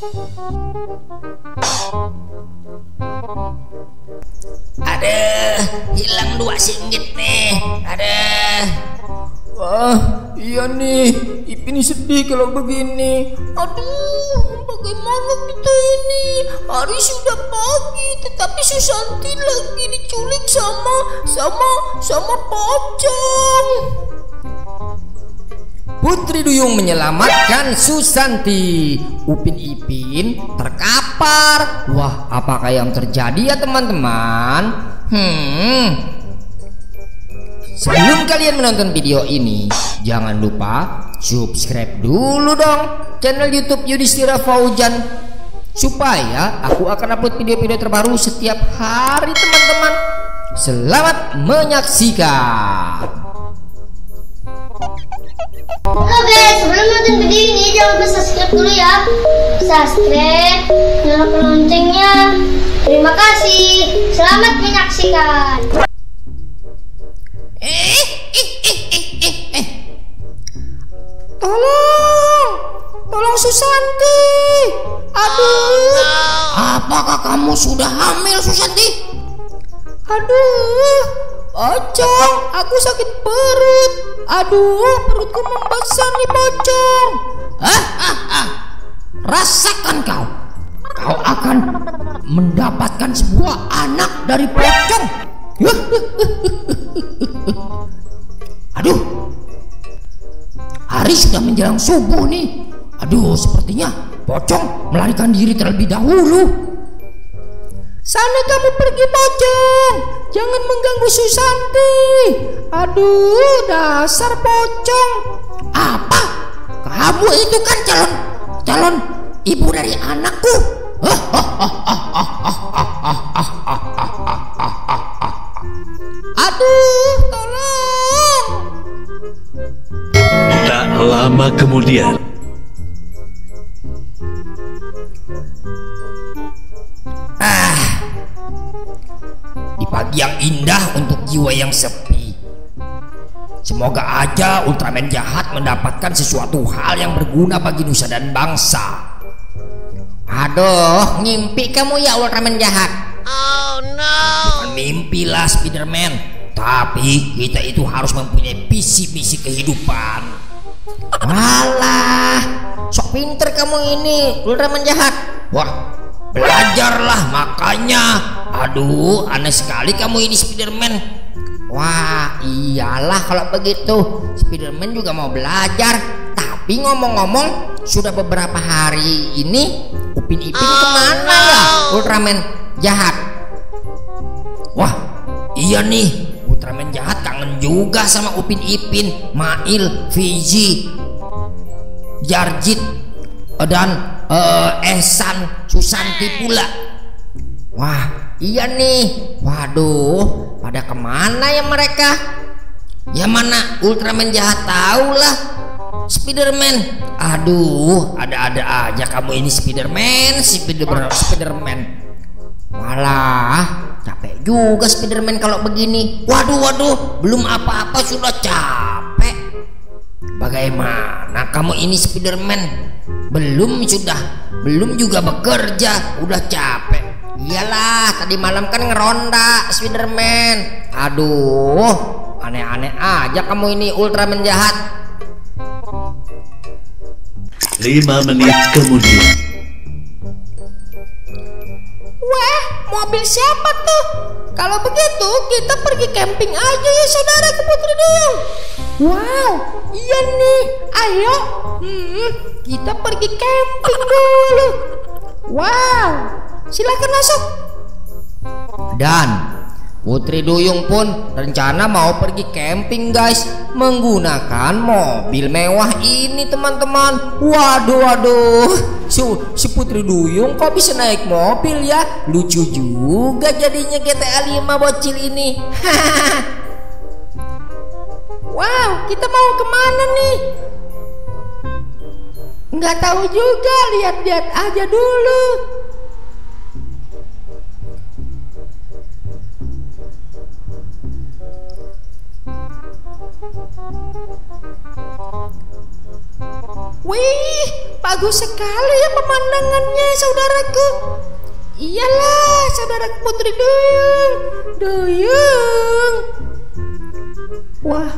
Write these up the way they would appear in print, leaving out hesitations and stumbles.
Aduh, hilang 2 singgit nih. Aduh. Wah, iya nih, Ipin sedih kalau begini. Aduh, bagaimana kita ini? Hari sudah pagi, tetapi Susanti lagi diculik sama pocong. Putri Duyung menyelamatkan Susanti. Upin Ipin terkapar. Wah, apakah yang terjadi ya teman-teman? Sebelum kalian menonton video ini, jangan lupa subscribe dulu dong channel YouTube Yudhistira Fauzan, supaya aku akan upload video-video terbaru setiap hari teman-teman. Selamat menyaksikan. Halo guys, sebelum nonton video ini jangan lupa subscribe dulu ya. Subscribe, nyalakan loncengnya. Terima kasih. Selamat menyaksikan. Tolong Susanti. Aduh. Apakah kamu sudah hamil, Susanti? Aduh, pocong, aku sakit perut. Aduh, perutku membesar nih pocong. Rasakan kau. Kau akan mendapatkan sebuah anak dari pocong. Aduh, hari sudah menjelang subuh nih. Aduh, sepertinya pocong melarikan diri terlebih dahulu. Sana kamu pergi pocong, jangan mengganggu Susanti. Aduh, dasar pocong. Apa? Kamu itu kan calon ibu dari anakku. Aduh, tolong. Tak lama kemudian. Di pagi yang indah untuk jiwa yang sepi, semoga aja Ultraman jahat mendapatkan sesuatu hal yang berguna bagi nusa dan bangsa. Aduh, ngimpi kamu ya Ultraman jahat. Oh no. Bukan mimpi lah Spiderman, tapi kita itu harus mempunyai visi-misi kehidupan. Walah, sok pinter kamu ini Ultraman jahat. Wah, belajarlah makanya. Aduh, aneh sekali kamu ini Spiderman. Wah, iyalah kalau begitu. Spiderman juga mau belajar. Tapi ngomong-ngomong, sudah beberapa hari ini Upin Ipin kemana ya Ultraman jahat? Wah, iya nih, Ultraman jahat kangen juga sama Upin Ipin, Mail, Fiji, Jarjit, dan Ehsan, Susanti pula. Wah, iya nih. Waduh, pada kemana ya mereka? Ya mana Ultraman jahat tahu lah. Spiderman, aduh, ada-ada aja kamu ini Spiderman. Walah, capek juga Spiderman kalau begini. Waduh, belum apa-apa sudah capek. Bagaimana kamu ini Spiderman? Belum juga bekerja, udah capek. Iyalah, tadi malam kan ngeronda Spiderman. Aduh, aneh-aneh aja kamu ini Ultraman jahat. 5 menit kemudian. Wah, mobil siapa tuh? Kalau begitu kita pergi camping aja ya saudara ke Putri Duyung. Wow, iya nih. Ayo, kita pergi camping dulu. Wow, silakan masuk. Dan Putri Duyung pun rencana mau pergi camping guys, menggunakan mobil mewah ini teman-teman. Waduh, si Putri Duyung kok bisa naik mobil ya? Lucu juga jadinya GTA 5 bocil ini. Wow, kita mau kemana nih? Nggak tahu juga, lihat-lihat aja dulu. Wih, bagus sekali ya pemandangannya, saudaraku. Iyalah, saudaraku Putri Duyung. Duyung. Wah.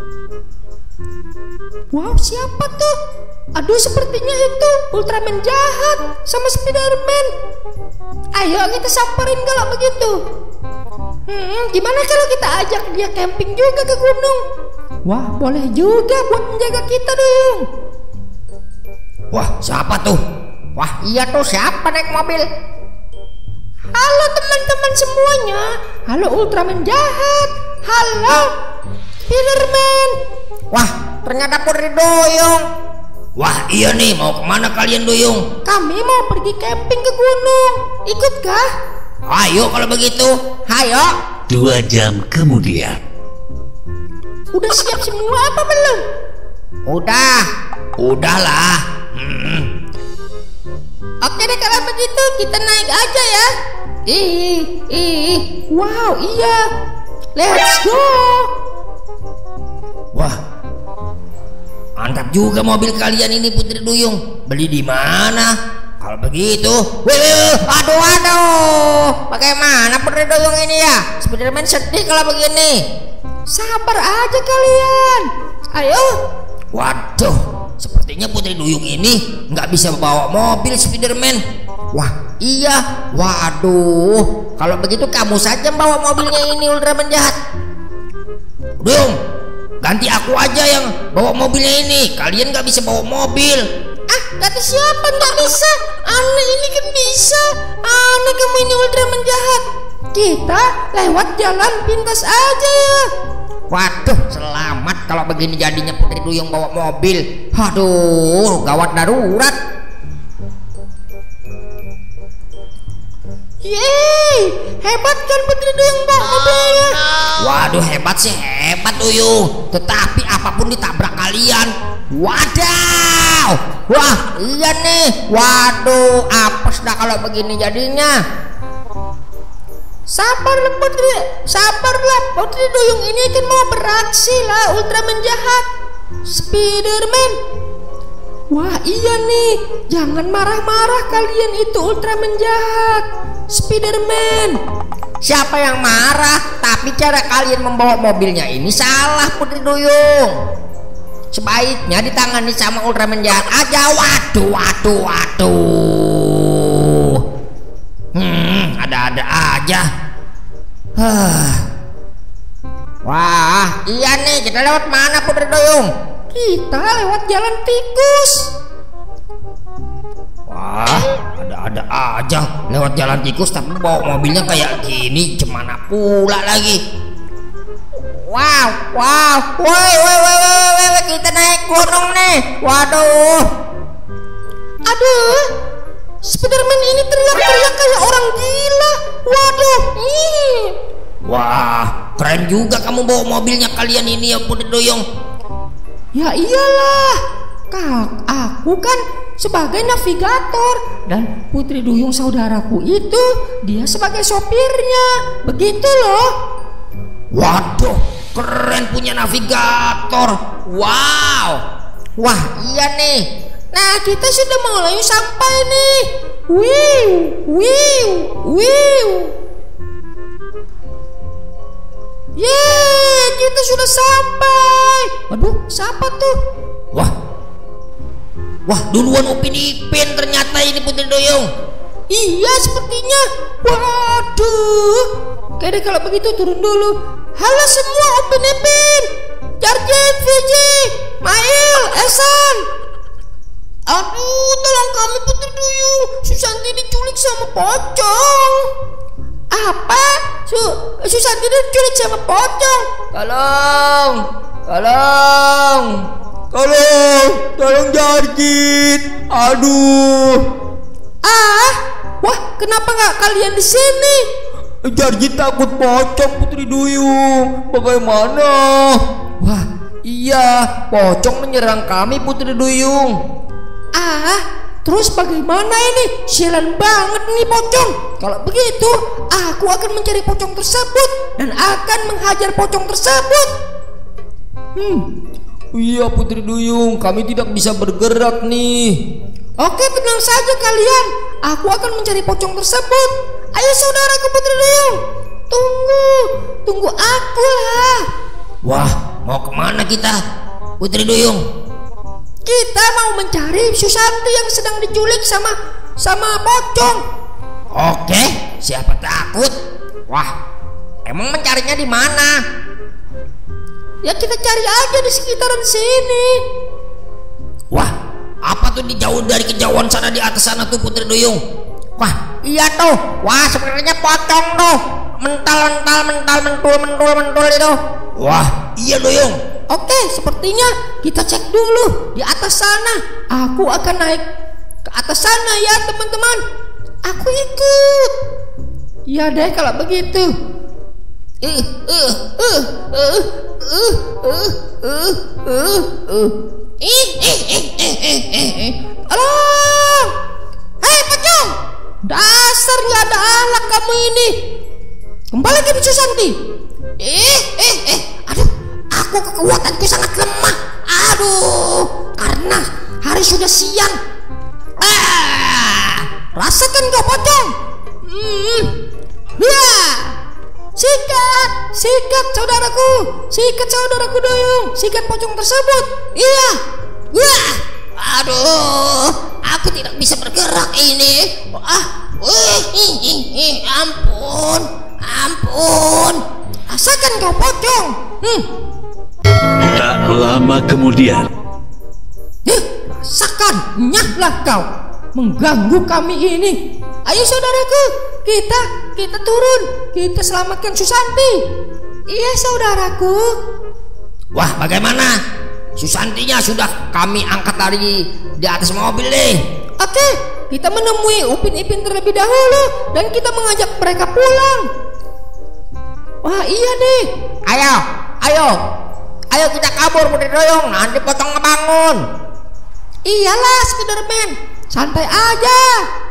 Wow, siapa tuh? Aduh, sepertinya itu Ultraman jahat sama Spiderman. Ayo kita samperin kalau begitu. Gimana kalau kita ajak dia camping juga ke gunung? Wah, boleh juga buat menjaga kita, Duyung. Wah, siapa tuh? Wah, iya tuh, siapa naik mobil? Halo teman-teman semuanya. Halo Ultraman jahat. Halo Spiderman. Wah, ternyata Putri Duyung. Wah, iya nih, mau kemana kalian, Duyung? Kami mau pergi camping ke gunung. Ikutkah? Ayo kalau begitu, ayo. 2 jam kemudian. Udah siap semua apa belum? Udahlah. Oke deh, kalau begitu kita naik aja ya. Wow, iya. Let's go. Wah, mantap juga mobil kalian ini, Putri Duyung. Beli di mana? Kalau begitu, aduh, bagaimana Putri Duyung ini ya? Spiderman sedih kalau begini. Sabar aja kalian. Ayo. Waduh, sepertinya Putri Duyung ini nggak bisa bawa mobil Spiderman. Wah, iya. Waduh, kalau begitu kamu saja bawa mobilnya ini, Ultraman jahat. Duyung, ganti aku aja yang bawa mobilnya ini. Kalian nggak bisa bawa mobil. Kata siapa nggak bisa? Aneh ini kan bisa. Aneh kamu ini Ultraman jahat. Kita lewat jalan pintas aja ya. Waduh, selamat kalau begini jadinya Putri Duyung bawa mobil. Aduh, gawat darurat. Yeay, hebat kan Putri Duyung bawa mobilnya. Waduh, hebat sih, hebat Duyung. Tetapi apapun ditabrak kalian. Wadaw. Wah, iya nih. Waduh, apes dah kalau begini jadinya. Sabarlah Putri Duyung ini kan mau beraksi lah, Ultraman jahat. Spiderman. Wah, iya nih. Jangan marah-marah kalian itu Ultraman jahat. Spiderman. Siapa yang marah? Tapi cara kalian membawa mobilnya ini salah, Putri Duyung. Sebaiknya ditangani sama Ultraman jahat aja. Waduh. Ada-ada aja. Wah, iya nih, kita lewat mana Putri Duyung? Kita lewat jalan tikus. Wah, ada-ada aja lewat jalan tikus tapi bawa mobilnya kayak gini, gimana pula lagi? Wow, woi, kita naik gunung nih. Waduh. Aduh, Spiderman ini teriak-teriak kayak orang gila. Waduh. Wah, keren juga kamu bawa mobilnya kalian ini ya Putri Duyung. Ya iyalah, aku kan sebagai navigator dan Putri Duyung saudaraku itu dia sebagai sopirnya. Begitu loh. Waduh, keren punya navigator. Wow. Wah, iya nih. Nah, kita sudah mulai sampai nih. Yeay, kita sudah sampai. Waduh, siapa tuh? Wah, duluan Upin Ipin ternyata ini Putri Duyung. Iya, sepertinya. Waduh. Oke deh, kalau begitu turun dulu. Halo semua Upin Ipin, Jarjit, Fiji, Mail, Esan. Aduh, tolong kami Putri Duyung. Susanti diculik sama pocong. Apa? Susanti diculik sama pocong. Tolong Jarjit. Aduh. Wah, kenapa nggak kalian di sini? Jarjit takut pocong Putri Duyung. Bagaimana? Wah, iya, pocong menyerang kami Putri Duyung. Terus bagaimana ini? Sialan banget nih pocong. Kalau begitu, aku akan mencari pocong tersebut dan akan menghajar pocong tersebut. Iya Putri Duyung, kami tidak bisa bergerak nih. Oke, tenang saja kalian. Aku akan mencari pocong tersebut. Ayo saudaraku Putri Duyung. Tunggu aku lah. Wah, mau kemana kita, Putri Duyung? Kita mau mencari Susanti yang sedang diculik sama pocong. Oke, siapa takut? Wah, emang mencarinya di mana? Ya kita cari aja di sekitaran sini. Wah, apa tuh di jauh dari kejauhan sana di atas sana tuh Putri Duyung? Wah, iya tuh. Wah, sebenarnya pocong tuh. Mental mentul itu. Wah, iya Duyung. Oke, sepertinya kita cek dulu di atas sana. Aku akan naik ke atas sana ya teman-teman. Aku ikut. Ya deh kalau begitu. Alah, hei pocong, dasar nggak ada alat kamu ini. Kembali ke Susanti. Aduh, aku kekuatanku sangat lemah. Aduh, karena hari sudah siang. Rasakan kau pocong. Ya, sikat saudaraku Duyung, sikat pocong tersebut. Iya. Wah, aduh, aku tidak bisa bergerak ini. Ampun. Rasakan kau pocong. Tak lama kemudian. Rasakan, nyahlah kau mengganggu kami ini. Ayo saudaraku, kita turun, kita selamatkan Susanti. Iya saudaraku. Wah, bagaimana? Susantinya sudah kami angkat dari di atas mobil nih. Oke, kita menemui Upin Ipin terlebih dahulu dan kita mengajak mereka pulang. Wah iya nih. Ayo kita kabur Putri Duyung. Nanti pocong ngebangun. Iyalah Spiderman, santai aja.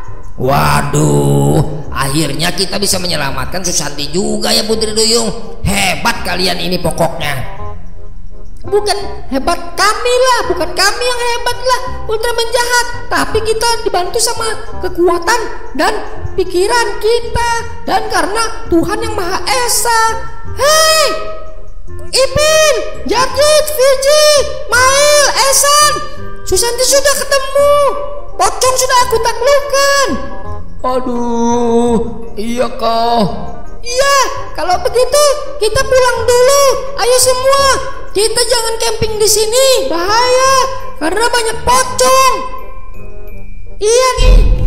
Waduh, akhirnya kita bisa menyelamatkan Susanti juga ya Putri Duyung. Hebat kalian ini pokoknya. Bukan hebat kami lah, bukan kami yang hebat lah, Ultraman jahat. Tapi kita dibantu sama kekuatan dan pikiran kita, dan karena Tuhan yang Maha Esa. Hei, Ipin, Jadjit, Viji, Mail, Esan, Susanti sudah ketemu. Pocong sudah aku taklukkan. Aduh, iya kah? Iya, kalau begitu kita pulang dulu. Ayo semua, kita jangan camping di sini, bahaya karena banyak pocong. Iya nih.